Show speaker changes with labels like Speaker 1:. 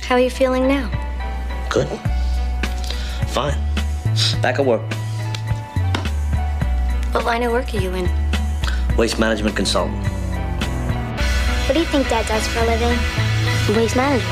Speaker 1: How are you feeling now?
Speaker 2: Good. Fine. Back at work.
Speaker 1: What line of work are you in?
Speaker 2: Waste management consultant.
Speaker 3: What do you think Dad does for a living? Waste management.